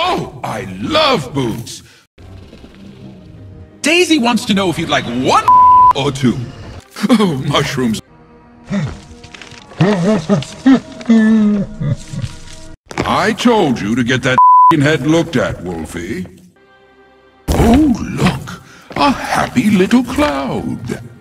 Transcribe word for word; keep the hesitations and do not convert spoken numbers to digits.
Oh, I love boots. Daisy wants to know if you'd like one or two. Oh, mushrooms. I told you to get that head looked at, Wolfie. Oh, look, a happy little cloud.